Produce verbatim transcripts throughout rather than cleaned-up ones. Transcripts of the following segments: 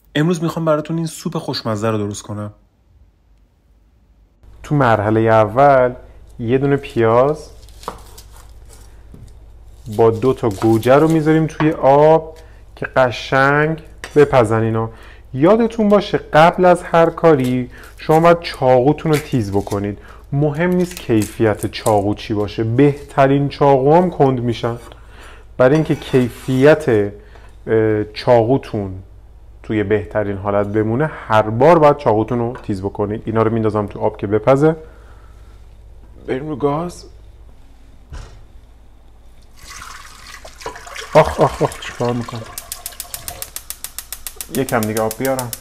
امروز میخوام براتون این سوپ خوشمزه رو درست کنم. تو مرحله اول یه دونه پیاز با دو تا گوجه رو میذاریم توی آب که قشنگ بپزن اینا. یادتون باشه قبل از هر کاری شما باید چاقوتون رو تیز بکنید. مهم نیست کیفیت چاقو چی باشه، بهترین چاقو هم کند میشن. برای اینکه کیفیت چاقوتون توی بهترین حالت بمونه هر بار باید چاقوتون رو تیز بکنید. اینا رو میندازم تو آب که بپزه. بریم رو گاز. آخ آخ آخ چیکار میکنم؟ یکم دیگه آب بیارم.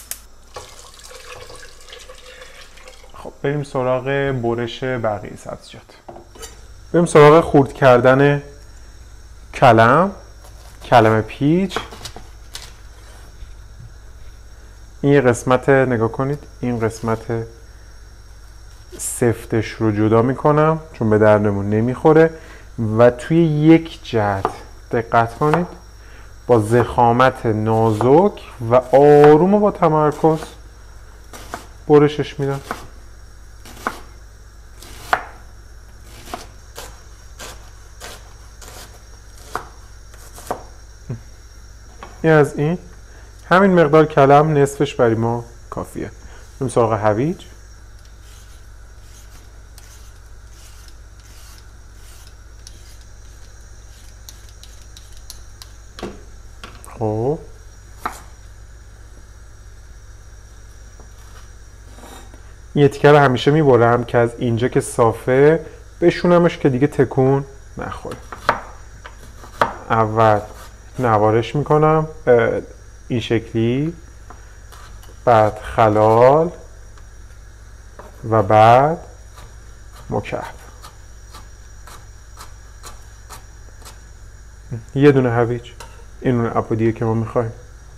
خب بریم سراغ برش بقیه سبزیجات. بریم سراغ خرد کردن کلم کلم پیچ. این یه قسمت، نگاه کنید، این قسمت سفتش رو جدا میکنم چون به دردمون نمیخوره و توی یک جهت دقت کنید با ضخامت نازک و آروم و با تمرکز برشش میدم. این از این همین مقدار کلم نصفش برای ما کافیه. بریم سراغ هویج. خب این تیکه رو همیشه میبرم که از اینجا که صافه بشونمش که دیگه تکون نخوره. اول نوارش میکنم این شکلی، بعد خلال و بعد مکعب. یه دونه هویج، این اون اپودیه که ما میخوایم.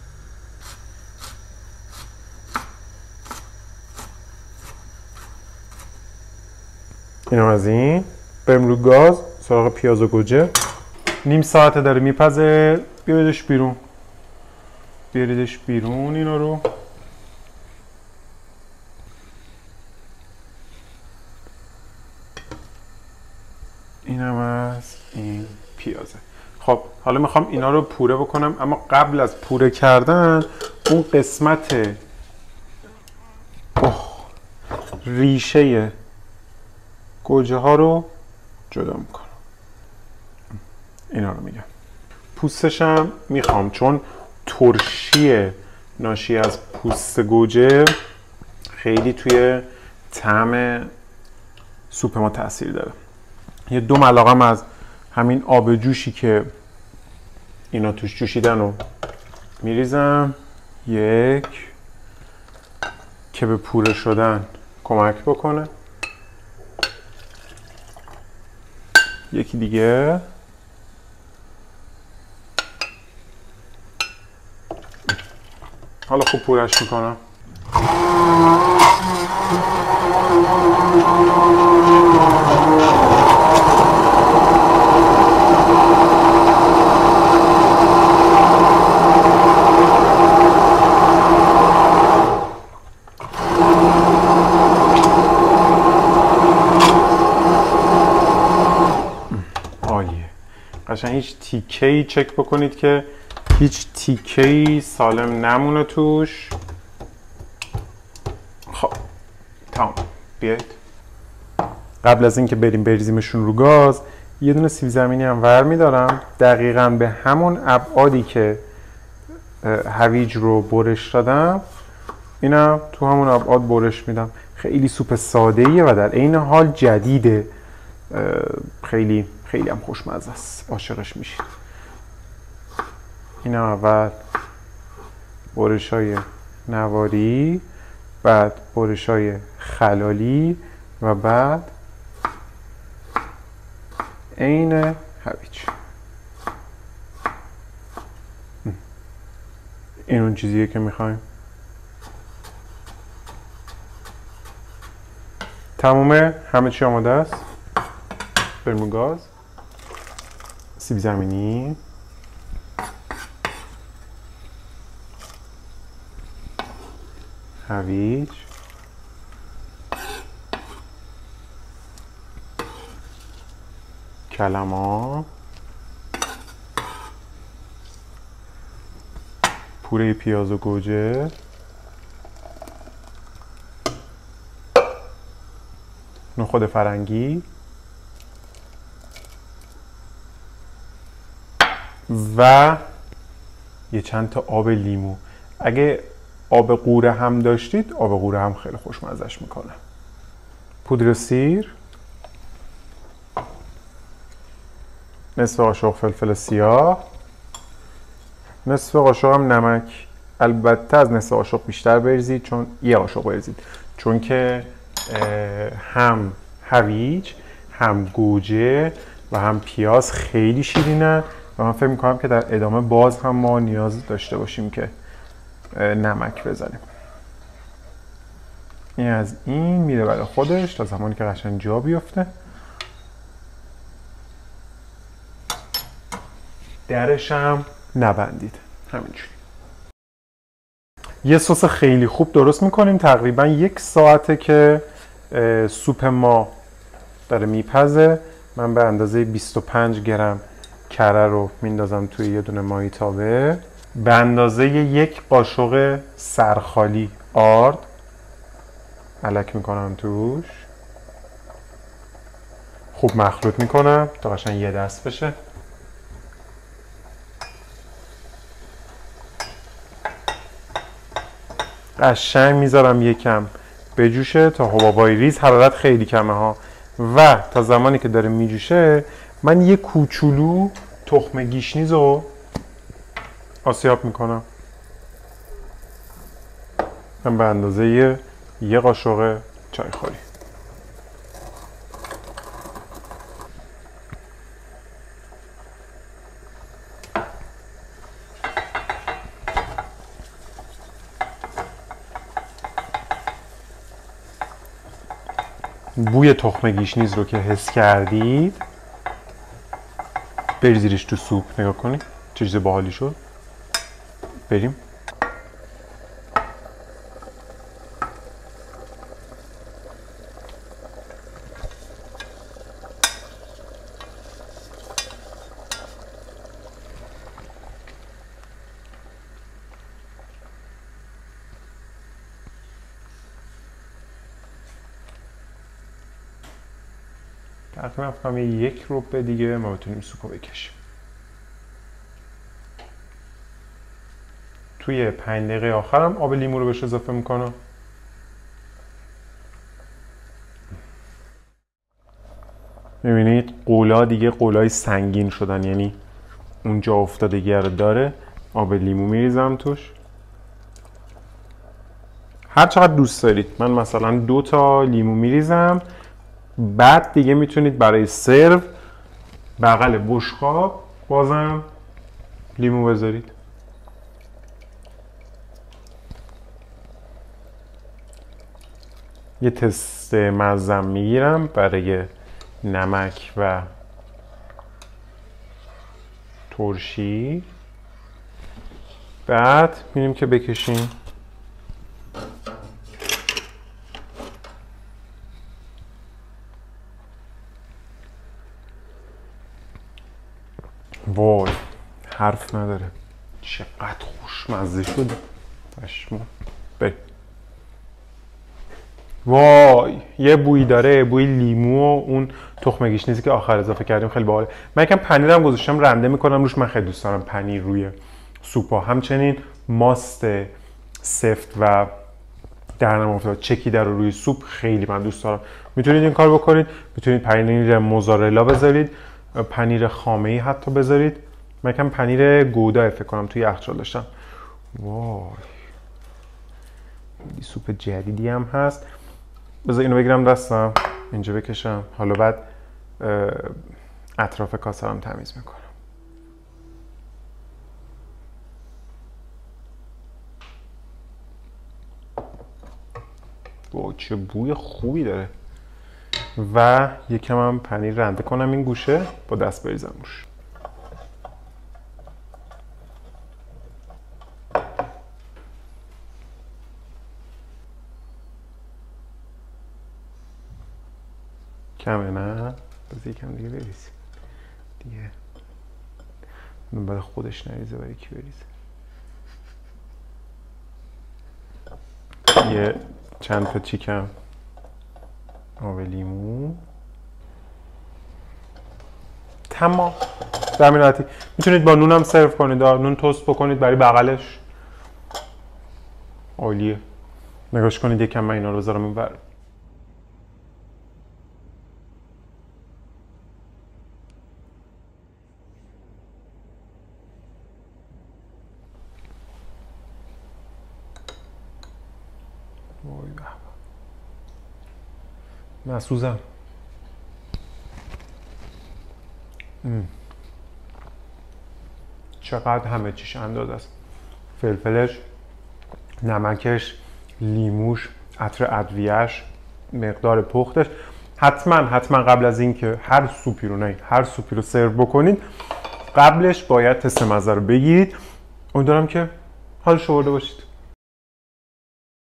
اینم از این. بریم رو گاز سراغ پیاز و گوجه. نیم ساعته داره میپزه. بیاریدش بیرون بیاریدش بیرون اینا رو. اینم از این پیازه. خب حالا میخوام اینا رو پوره بکنم، اما قبل از پوره کردن اون قسمت اوه ریشه گوجه ها رو جدا میکنم. اینا رو میگم. پوستش هم میخوام چون ترشی ناشی از پوست گوجه خیلی توی طعم سوپ ما تاثیر داره. یه دو ملعقه از همین آب جوشی که اینا توش جوشیدن رو میریزم. یک که به پوره شدن کمک بکنه. یکی دیگه. حالا خوب پورش میکنم. قشنگ هیچ تیکه‌ای چک بکنید که هیچ تیکه‌ای سالم نمونه توش. خب تمام. بیایید قبل از اینکه بریم بریزیمشون رو گاز یه دونه سیب زمینی هم ور میدارم دقیقاً به همون ابعادی که هویج رو برش دادم اینم تو همون ابعاد برش میدم. خیلی سوپ ساده‌ایه و در عین حال جدیده. خیلی خیلی هم خوشمزه است، عاشقش میشید. این اول برش های نواری، بعد برش های خلالی و بعد عین هویج. این اون چیزیه که میخوایم. تمومه، همه چی آماده است. بریم گاز. سیب زمینی، هویج، کلما، پوره پیاز و گوجه، نخود فرنگی و یه چند تا آب لیمو. اگه آب قوره هم داشتید آب قوره هم خیلی خوشمزش میکنه. پودر سیر، نصف قاشق فلفل سیاه، نصف قاشق هم نمک. البته از نصف قاشق بیشتر بریزید چون یه قاشق بریزید چون که هم هویج هم گوجه و هم پیاز خیلی شیرینن و من فکر میکنم که در ادامه باز هم ما نیاز داشته باشیم که نمک بزنیم. این از این میره برای خودش تا زمانی که قشنگ جا بیفته. درش هم نبندید، همینجوری. یه سس خیلی خوب درست میکنیم. تقریبا یک ساعته که سوپ ما داره میپزه. من به اندازه بیست و پنج گرم کره رو میندازم توی یه دونه مایتابه. به اندازه یک قاشق سرخالی آرد الک میکنم توش. خوب مخلوط میکنم تا قشنگ یه دست بشه. قشنگ میذارم یکم بجوشه تا حبابای ریز. حرارت خیلی کمه ها. و تا زمانی که داره میجوشه من یه کوچولو تخم گیشنیز رو آسیاب میکنم. من به اندازه یه, یه قاشق چایخوری. بوی تخم گیشنیز رو که حس کردید بریزیدش تو سوپ. نگاه کنید چه چیز باحالی شد. بریم. تقریبا فقط یک روبه دیگه ما بتونیم سوپو بکشیم. توی پنج دقیقه آخرم آب لیمو رو بهش اضافه میکنم. میبینید قولا دیگه قولای سنگین شدن، یعنی اون جا افتادگی رو داره. آب لیمو میریزم توش هر چقدر دوست دارید. من مثلا دو تا لیمو میریزم. بعد دیگه میتونید برای سرو بغل بشقاب بازم لیمو بذارید. یه تست مزم میگیرم برای نمک و ترشی. بعد میریم که بکشیم. وای حرف نداره چقدر خوشمزه شد. پشما. بریم. وای یه بوی داره، بوی لیمو و اون تخم گیشنیزی که آخر اضافه کردیم خیلی باحاله. من یکم پنیرم گذاشتم رنده میکنم روش. من خیلی دوست دارم پنیر روی سوپا. همچنین ماست سفت و در نمافتاد چکیده رو روی سوپ خیلی من دوست دارم. میتونید این کار بکنید. میتونید پنیر موزارلا بذارید، پنیر خامه‌ای حتی بذارید. من یکم پنیر گودا فکر کنم توی یخچال داشتم. وای سوپ جدیدی هم هست. بذار اینو بگیرم دستم اینجا بکشم. حالا بعد اطراف کاسه هم تمیز میکنم. وای چه بوی خوبی داره. و یکم هم پنیر رنده کنم این گوشه با دست بریزم روش. کمه نه؟ بذار یکم دیگه بریز دیگه من برای خودش نریزه برای کی بریزه. یه چند تا چیکم آب لیمو. تمام. در همین راحتی میتونید با نون هم سرو کنید، نون توست بکنید برای بغلش. عالیه. نگاش کنید یکم من اینا رو بذارم این ور. وای بابا مسوزم. چقدر همه چیش اندازه است. فلفلش، نمکش، لیموش، عطر ادویه‌اش، مقدار پختش. حتما حتما قبل از اینکه هر سوپی رو نه هر سوپی رو سرو بکنید قبلش باید تست مزه رو بگیرید. امیدوارم که حالش رو برده باشید.